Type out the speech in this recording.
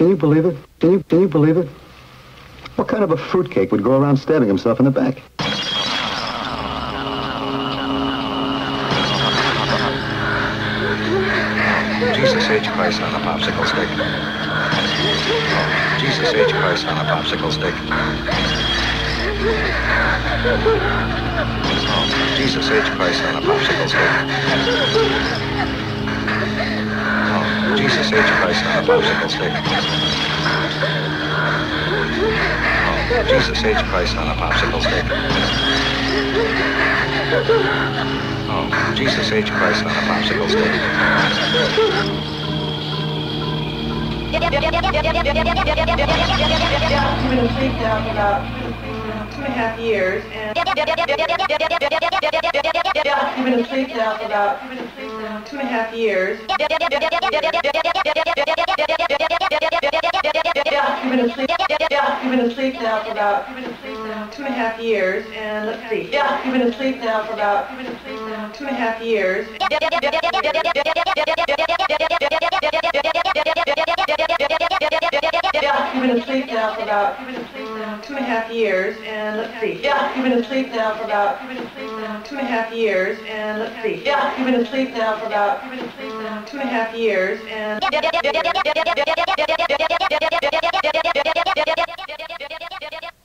Can you believe it? Can you believe it? What kind of a fruitcake would go around stabbing himself in the back? Jesus H. Christ on a popsicle stick. Jesus H. Christ on a popsicle stick. Jesus H. Christ on a popsicle stick. Jesus H. Christ on a popsicle stick. Jesus H. Christ on a popsicle stick. Jesus H. Christ on a popsicle stick. You've been asleep now for about 2.5 years, and you've been asleep now for about 2.5 years. You've been asleep now for about 2.5 years, and let's see. You've been asleep now for about 2.5 years. You've been asleep now for about 2.5 years, and let's see. You've been asleep now for about 2.5 years, and let's see. You've been asleep now for about 2.5 years, and